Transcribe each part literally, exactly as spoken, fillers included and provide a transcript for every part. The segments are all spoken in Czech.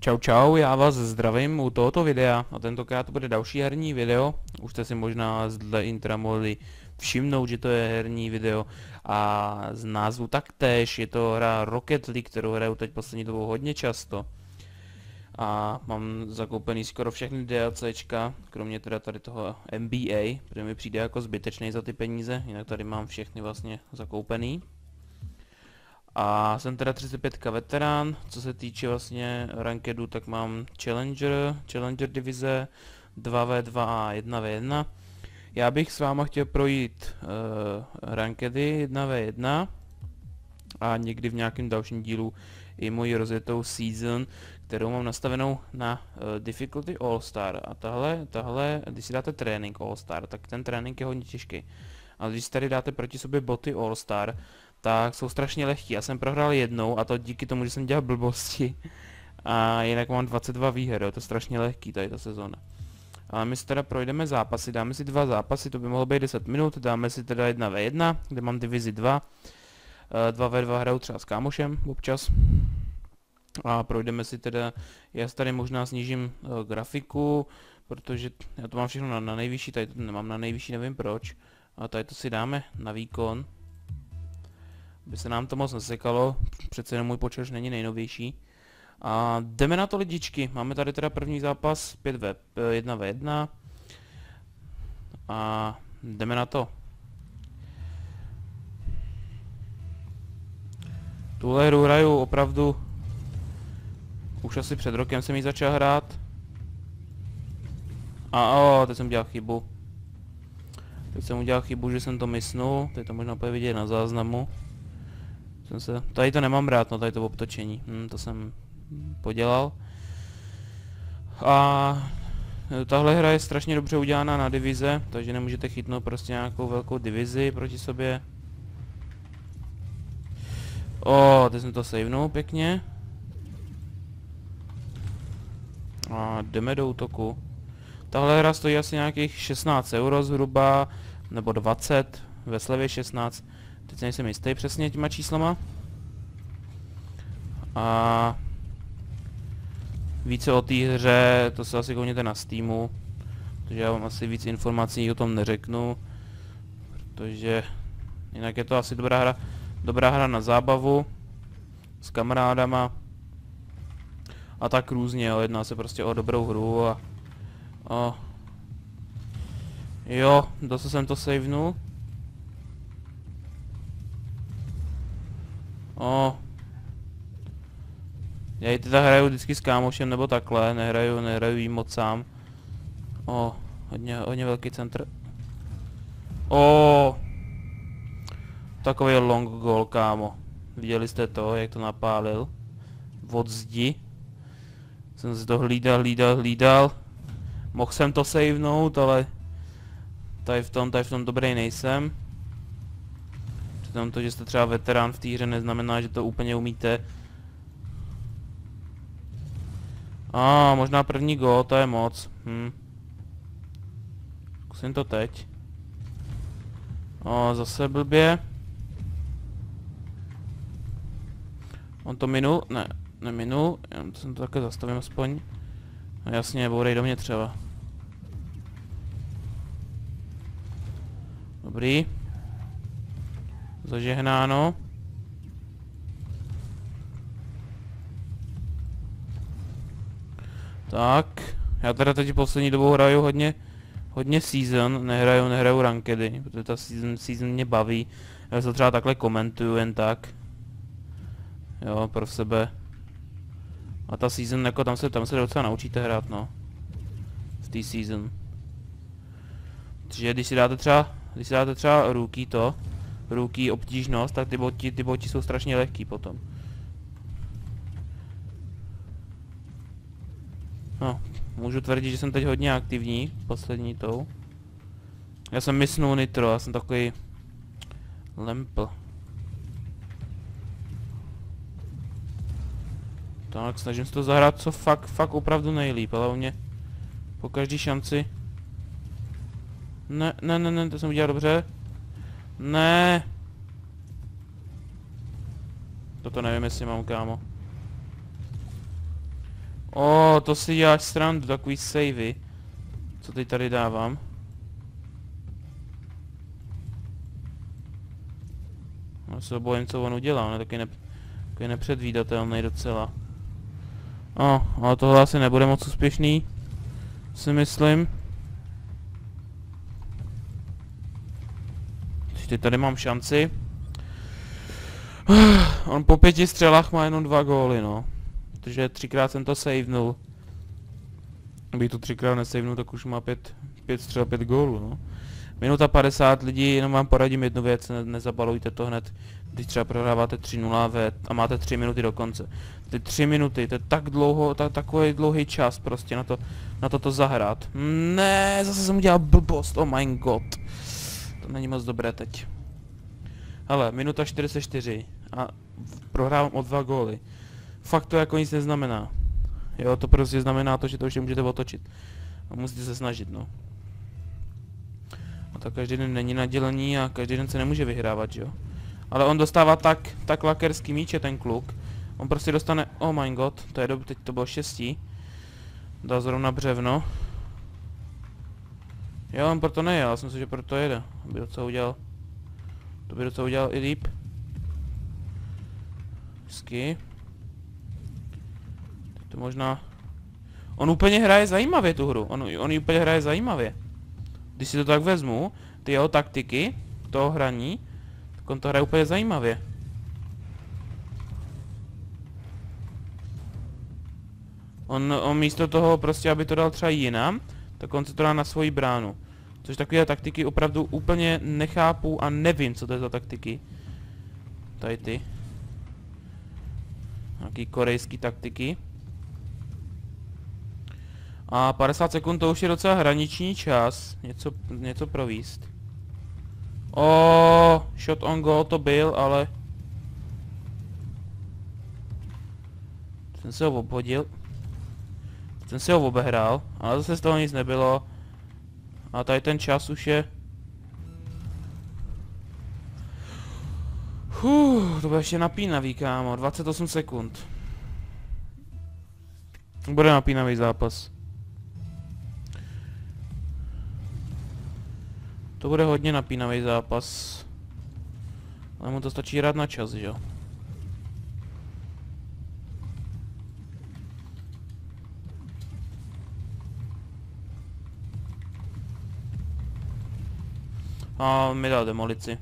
Čau čau, já vás zdravím u tohoto videa a tentokrát to bude další herní video. Už jste si možná z dle intra mohli všimnout, že to je herní video a z názvu taktéž je to hra Rocket League, kterou hraju teď poslední dobou hodně často. A mám zakoupený skoro všechny DLCčka, kromě teda tady toho N B A, protože mi přijde jako zbytečný za ty peníze, jinak tady mám všechny vlastně zakoupený. A jsem teda třicet pět veterán, co se týče vlastně rankedu, tak mám Challenger, Challenger divize, dva v dva a jedna v jedna. Já bych s váma chtěl projít uh, rankedy jedna v jedna a někdy v nějakém dalším dílu i moji rozjetou season, kterou mám nastavenou na uh, difficulty All Star. A tahle, tahle, když si dáte trénink All Star, tak ten trénink je hodně těžký. Ale když si tady dáte proti sobě boty All Star, tak jsou strašně lehký. Já jsem prohrál jednou a to díky tomu, že jsem dělal blbosti. A jinak mám dvacet dva výher, jo, to je strašně lehký tady ta sezóna. Ale my si teda projdeme zápasy, dáme si dva zápasy, to by mohlo být deset minut, dáme si teda jedna v jedna, kde mám divizi dva. dva v dva hraju třeba s kámošem občas. A projdeme si teda, já si tady možná snížím uh, grafiku, protože já to mám všechno na, na nejvyšší, tady to nemám na nejvyšší, nevím proč. A tady to si dáme na výkon. Aby se nám to moc nesekalo, přece jenom můj počítač není nejnovější. A jdeme na to lidičky, máme tady teda první zápas pět v jedna v jedna. A jdeme na to. Tuhle hru hraju opravdu, už asi před rokem jsem ji začal hrát. A o, teď jsem udělal chybu. Teď jsem udělal chybu, že jsem to mysnul, teď to možná bude vidět na záznamu. Jsem se, tady to nemám rád, no tady to obtočení, hm, to jsem podělal. A tahle hra je strašně dobře udělána na divize, takže nemůžete chytnout prostě nějakou velkou divizi proti sobě. O, teď jsem to savenul pěkně. A jdeme do útoku. Tahle hra stojí asi nějakých šestnáct euro zhruba, nebo dvacet, ve slevě šestnáct. Teď nejsem jistý přesně těma číslama. A více o té hře, to se asi koukněte na Steamu, protože já vám asi víc informací o tom neřeknu, protože jinak je to asi dobrá hra, dobrá hra na zábavu s kamarádama a tak různě, jo, jedná se prostě o dobrou hru a o, jo, zase jsem to savenul. O, já ji teda hraju vždycky s kámošem nebo takhle, nehraju, nehraju jí moc sám. O, hodně, hodně velký centr. O, takový long goal, kámo. Viděli jste to, jak to napálil? Od zdi. Jsem si to hlídal, hlídal, hlídal. Mohl jsem to savenout, ale tady v tom, tady v tom dobrý nejsem. Přitom to, že jste třeba veterán v té hře, neznamená, že to úplně umíte. A ah, možná první gól, to je moc. Hm. Zkusím to teď. O, zase blbě. On to minul? Ne, neminul. Já jsem to také zastavím aspoň. No jasně, bourej do mě třeba. Dobrý. Zažehnáno. Tak, já teda teď poslední dobou hraju hodně, hodně season, nehraju, nehraju rankedy, protože ta season, season mě baví. Já se třeba takhle komentuju jen tak. Jo, pro sebe. A ta season, jako tam se, tam se docela naučíte hrát, no. V té season. Takže když si dáte třeba, když si dáte třeba rookie to, rookie obtížnost, tak ty boti, ty boti jsou strašně lehký potom. No, můžu tvrdit, že jsem teď hodně aktivní, poslední tou. Já jsem mysnul nitro, já jsem takový lempl. Tak, snažím se to zahrát co fakt, fakt opravdu nejlíp, ale u mě po každý šanci. Ne, ne, ne, ne, to jsem udělal dobře. Ne. Toto nevím, jestli mám, kámo. O, to si děláš srandu, takový savey. Co teď tady dávám? Já se bojím, co on udělá, on je taky, ne, taky nepředvídatelný docela. O, ale tohle asi nebude moc úspěšný, si myslím. Teď tady mám šanci. On po pěti střelách má jenom dva góly, no. Protože třikrát jsem to savenul. Kdybych to třikrát nesavenul, tak už má pět, pět střel, pět gólů, no. Minuta padesát, lidi, jenom vám poradím jednu věc, ne, nezabalujte to hned, když třeba prohráváte tři nula a máte tři minuty do konce. Ty tři minuty, to je tak dlouho, ta, takový dlouhý čas prostě na to, na to to zahrát. Ne, zase jsem udělal blbost, oh my god. To není moc dobré teď. Hele, minuta čtyřicet čtyři a prohrávám o dva góly. Fakt to jako nic neznamená. Jo, to prostě znamená to, že to už můžete otočit. A musíte se snažit, no. A tak každý den není nadělení a každý den se nemůže vyhrávat, jo. Ale on dostává tak, tak lakerský míče, ten kluk. On prostě dostane, oh my god, to je dob, teď to bylo štěstí. Dal zrovna břevno. Jo, on proto nejel, já jsem si, že proto jede. By docela udělal, to by docela udělal i líp. Hezky. Teď to možná... On úplně hraje zajímavě tu hru, on, on ji úplně hraje zajímavě. Když si to tak vezmu, ty jeho taktiky, toho hraní, tak on to hraje úplně zajímavě. On, on místo toho prostě, aby to dal třeba jinam, tak on se to dá na svoji bránu. Což takové taktiky opravdu úplně nechápu a nevím, co to je za taktiky. Tady ty. Nějaký korejský taktiky. A padesát sekund to už je docela hraniční čas. Něco, něco províst. O, shot on goal to byl, ale... Jsem se ho obhodil. Jsem si ho obehrál, ale zase z toho nic nebylo. A tady ten čas už je... Huh, to bude ještě napínavý, kámo. dvacet osm sekund. Bude napínavý zápas. To bude hodně napínavý zápas. Ale mu to stačí hrát na čas, že jo? A on mi dal demolici.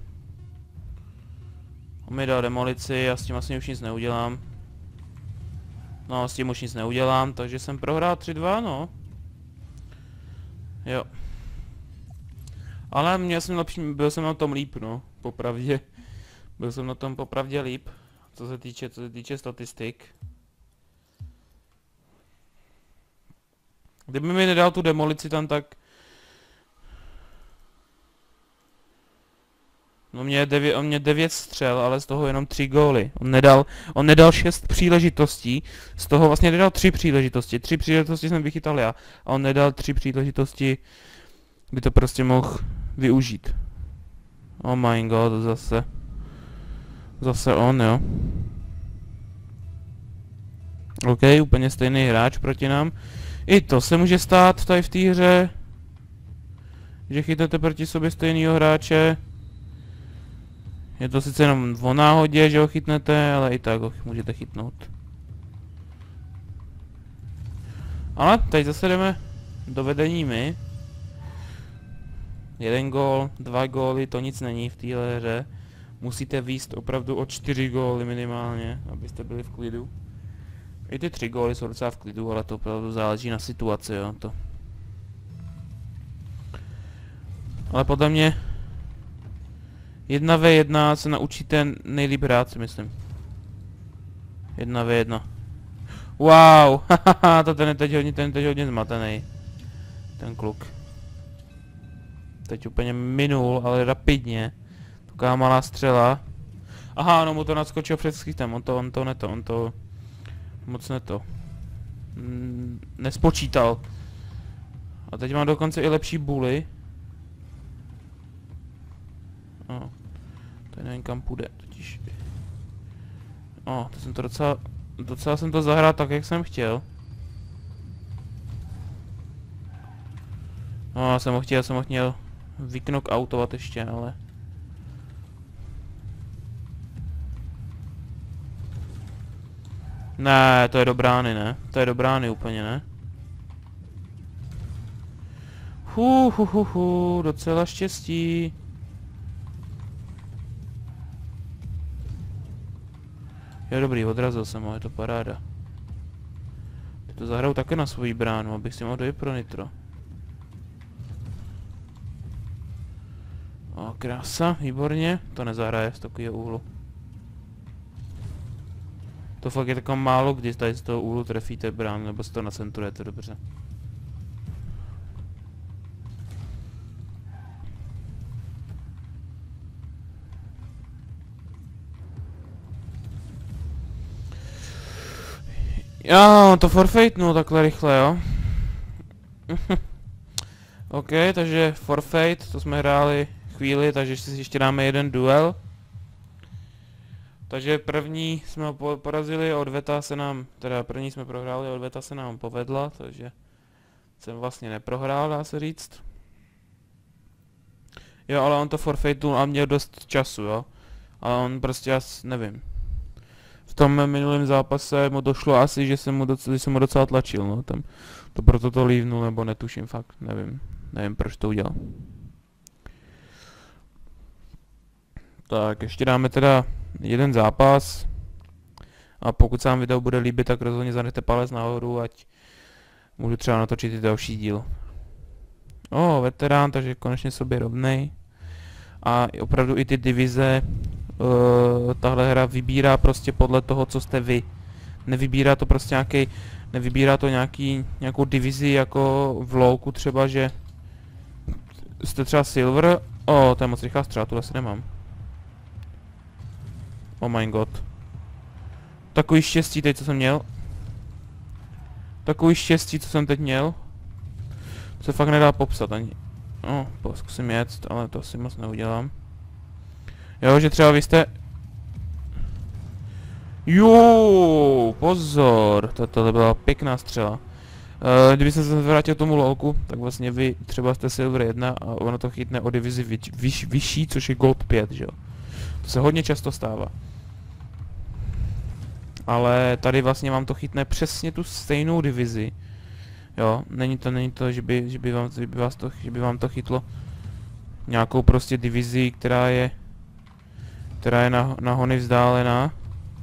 On mi dal demolici, já s tím asi už nic neudělám. No, s tím už nic neudělám, takže jsem prohrál tři dva, no. Jo. Ale měl jsem lepší, byl jsem na tom líp, no, popravdě. Byl jsem na tom popravdě líp, co se týče, co se týče statistik. Kdyby mi nedal tu demolici tam, tak... No mě devět, on mě devět střel, ale z toho jenom tři góly. On nedal, on nedal šest příležitostí, z toho vlastně nedal tři příležitosti. Tři příležitosti jsem vychytal já, a on nedal tři příležitosti, by to prostě mohl využít. Oh my god, zase. Zase on, jo. OK, úplně stejný hráč proti nám. I to se může stát tady v té hře, že chytáte proti sobě stejného hráče. Je to sice jenom o náhodě, že ho chytnete, ale i tak ho můžete chytnout. Ale teď zase jdeme do vedení my. Jeden gól, dva góly, to nic není v téhle hře. Musíte výjít opravdu o čtyři góly minimálně, abyste byli v klidu. I ty tři góly jsou docela v klidu, ale to opravdu záleží na situaci, jo, to. Ale podle mě jedna ve jedna se naučíte nejlíp hrát, si myslím. jedna ve jedna. Wow, hahaha, to ten je teď hodně, ten je teď hodně zmatený. Ten kluk. Teď úplně minul, ale rapidně. Taková malá střela. Aha, no mu to nadskočil před schytem, on to, on to neto, on to... Moc neto. Mm, nespočítal. A teď mám dokonce i lepší buly. Oh. Tady nevím kam půjde, totiž. O, oh, to jsem to docela, docela jsem to zahrál tak, jak jsem chtěl. No, já jsem ho chtěl, já jsem ho chtěl vyknockoutovat ještě, ale... Ne, to je do brány, ne? To je do brány úplně, ne? Hu, hu, hu, hu, docela štěstí. Jo, dobrý, odrazil jsem ho, je to paráda. Ty to zahraju také na svoji bránu, abych si mohl dojít pro nitro. O, krása, výborně. To nezahraje z takového úhlu. To fakt je taková málo, když tady z toho úhlu trefíte bránu, nebo si to nacentrujete dobře. Jo, to forfeit, no takhle rychle, jo. OK, takže forfeit, to jsme hráli chvíli, takže si ještě dáme jeden duel. Takže první jsme ho porazili, odveta se nám, teda první jsme prohráli, odveta se nám povedla, takže jsem vlastně neprohrál, dá se říct. Jo, ale on to forfeitul a měl dost času, jo. Ale on prostě, asi nevím. V tom minulém zápase mu došlo asi, že jsem mu docela, jsem mu docela tlačil, no, tam, to proto to lívnul, nebo netuším fakt, nevím, nevím proč to udělal. Tak, ještě dáme teda jeden zápas a pokud se vám video bude líbit, tak rozhodně zanechte palec nahoru, ať můžu třeba natočit i další díl. O, veterán, takže konečně sobě rovnej. A opravdu i ty divize, uh, tahle hra vybírá prostě podle toho, co jste vy. Nevybírá to prostě nějaký, nevybírá to nějaký, nějakou divizi jako v louku třeba, že jste třeba silver. O, to je moc rychlá střela, tu asi nemám. Oh my god. Takový štěstí teď, co jsem měl. Takový štěstí, co jsem teď měl. To se fakt nedá popsat ani. No, zkusím jet, ale to asi moc neudělám. Jo, že třeba vy jste... Jo, pozor, tohle byla pěkná střela. Uh, kdyby jsem se vrátil tomu lolku, tak vlastně vy třeba jste silver jedna a ono to chytne o divizi vyš, vyš, vyšší, což je gold pět, že jo. To se hodně často stává. Ale tady vlastně vám to chytne přesně tu stejnou divizi. Jo, není to, není to, že by, že by, vám, že by, vás to, že by vám to chytlo nějakou prostě divizi, která je, která je na, na hony vzdálená.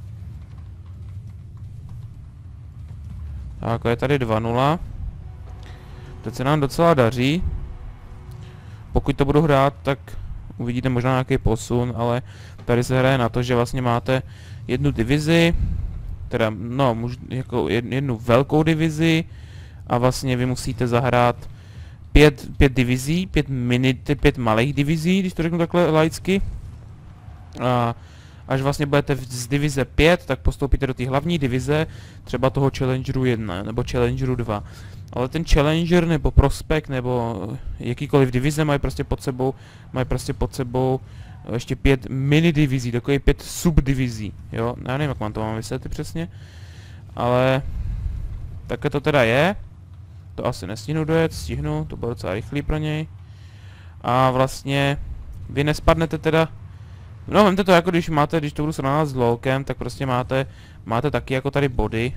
Tak, je tady dva nula. Teď se nám docela daří. Pokud to budu hrát, tak uvidíte možná nějaký posun, ale tady se hraje na to, že vlastně máte jednu divizi, teda, no, muž, jako jednu velkou divizi a vlastně vy musíte zahrát pět, pět divizí, pět mini, pět malých divizí, když to řeknu takhle laicky. A až vlastně budete z divize pět, tak postoupíte do té hlavní divize, třeba toho Challengeru jedna nebo Challengeru dva. Ale ten Challenger nebo Prospect nebo jakýkoliv divize mají prostě pod sebou, mají prostě pod sebou ještě pět mini divizí, takový pět subdivizí, jo, já nevím, jak mám to mám vysvětlit přesně, ale také to teda je, to asi nestihnu dojet, stihnu, to bylo docela rychlý pro něj, a vlastně vy nespadnete teda, no vemte to jako když máte, když to budu srovnávat s lolkem, tak prostě máte, máte taky jako tady body,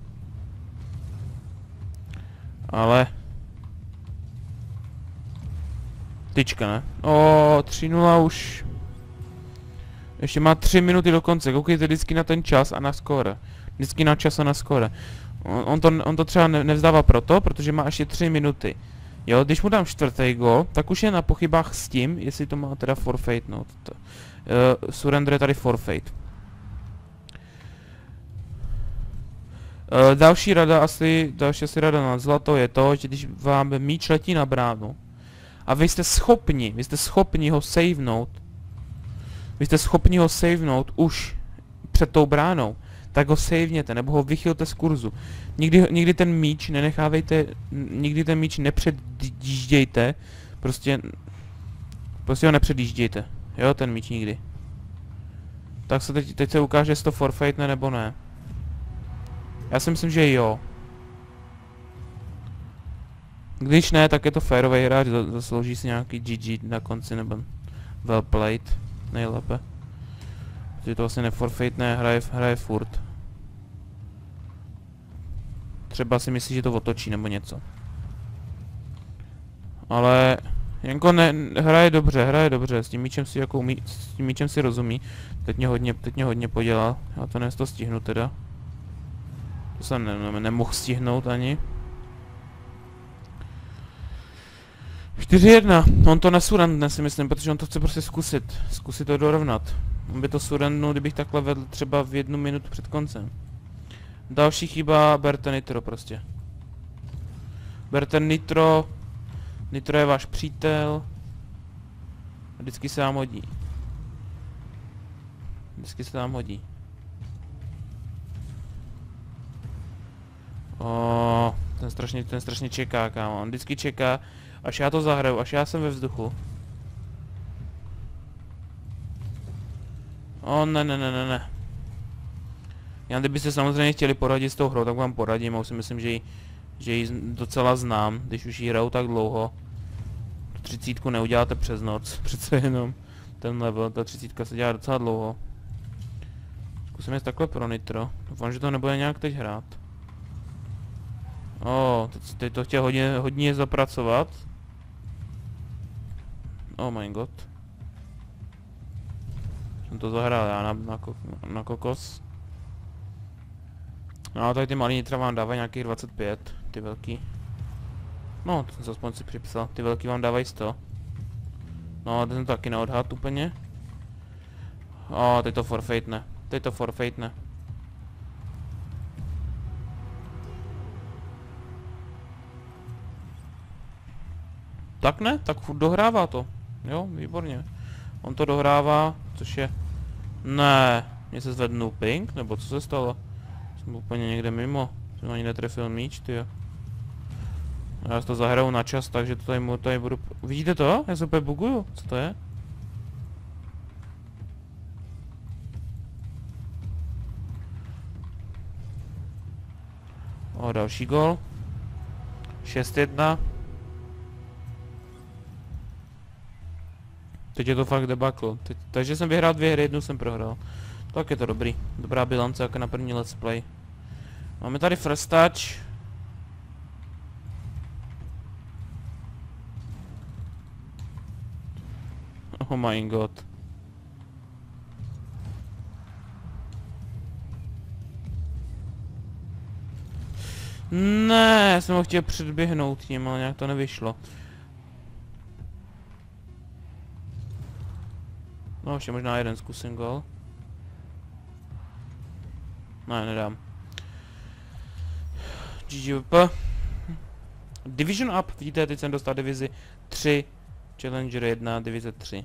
ale tyčka, ne? O, tři nula už. Ještě má tři minuty do konce, koukejte vždycky na ten čas a na skóre. Vždycky na čas a na skóre. On, on, to, on to třeba ne, nevzdává proto, protože má ještě tři minuty. Jo, když mu dám čtvrtý gol, tak už je na pochybách s tím, jestli to má teda forfeit, no. To, uh, surrender je tady forfeit. Uh, další rada asi, další asi rada na zlato je to, že když vám míč letí na bránu a vy jste schopni, vy jste schopni ho savenout, vy jste schopni ho savenout už před tou bránou, tak ho savněte, nebo ho vychylte z kurzu. Nikdy, nikdy ten míč nenechávejte, nikdy ten míč nepředjíždějte, prostě, prostě ho nepředjíždějte, jo, ten míč nikdy. Tak se teď, teď se ukáže, jestli to forfeitne nebo ne. Já si myslím, že jo. Když ne, tak je to férový hráč, zaslouží si nějaký G G na konci, nebo well played, nejlépe. Protože to vlastně neforfejtné, hraje, hraje furt. Třeba si myslí, že to otočí nebo něco. Ale Janko ne, hraje dobře, hraje dobře, s tím míčem si jako umí, s tím míčem si rozumí. Teď mě hodně, teď mě hodně podělal, já to dnes to stihnu teda. To jsem ne, ne, nemohl stihnout ani. čtyři jedna, on to nesurandne si myslím, protože on to chce prostě zkusit, zkusit to dorovnat. On by to surandnul, kdybych takhle vedl třeba v jednu minutu před koncem. Další chyba, berte nitro prostě. Berte nitro, nitro je váš přítel. A vždycky se vám hodí. Vždycky se vám hodí. O, ten strašně, ten strašně čeká, kámo. On vždycky čeká, až já to zahraju, až já jsem ve vzduchu. O, ne, ne, ne, ne, ne. Já kdybyste samozřejmě chtěli poradit s tou hrou, tak vám poradím, já si myslím, že ji, že ji docela znám, když už ji hraju tak dlouho. Tu třicítku neuděláte přes noc, přece jenom ten level, ta třicítka se dělá docela dlouho. Zkusím jít takhle pro nitro, doufám, že to nebude nějak teď hrát. O, teď, teď to chtěl hodně, hodně zapracovat. Oh my god. Jsem to zahrál já na, na, ko, na kokos. No tady ty malý nitra vám dávají nějakých dvacet pět, ty velký. No, to jsem aspoň si připsal, ty velký vám dávají sto. No, ten to taky neodhad úplně. O, teď to forfeitne, teď to forfeitne. Tak ne, tak furt dohrává to. Jo, výborně. On to dohrává, což je... Ne, mě se zvednul ping, nebo co se stalo? Jsem úplně někde mimo. Jsem ani netrefil míč, tyjo. Já si to zahraju na čas, takže to tady, tady budu... Vidíte to? Já se úplně buguju. Co to je? O, další gol. šest jedna. Teď je to fakt debakl. Teď, takže jsem vyhrál dvě hry, jednu jsem prohrál. Tak je to dobrý. Dobrá bilance jako na první let's play. Máme tady first touch. Oh my god. Ne, já jsem ho chtěl předběhnout tím, ale nějak to nevyšlo. No, ještě možná jeden zkusím gol. Ne, nedám. G G V P. Division up, vidíte, teď jsem dostal divizi tři. Challenger jedna, divize tři.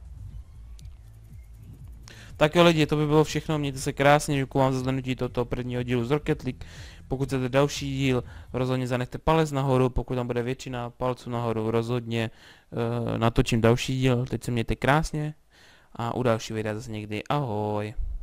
Tak jo lidi, to by bylo všechno, mějte se krásně, děkuji vám za zhlédnutí tohoto prvního dílu z Rocket League. Pokud chcete další díl, rozhodně zanechte palec nahoru, pokud tam bude většina palců nahoru, rozhodně uh, natočím další díl. Teď se mějte krásně a u další videa zase někdy, ahoj.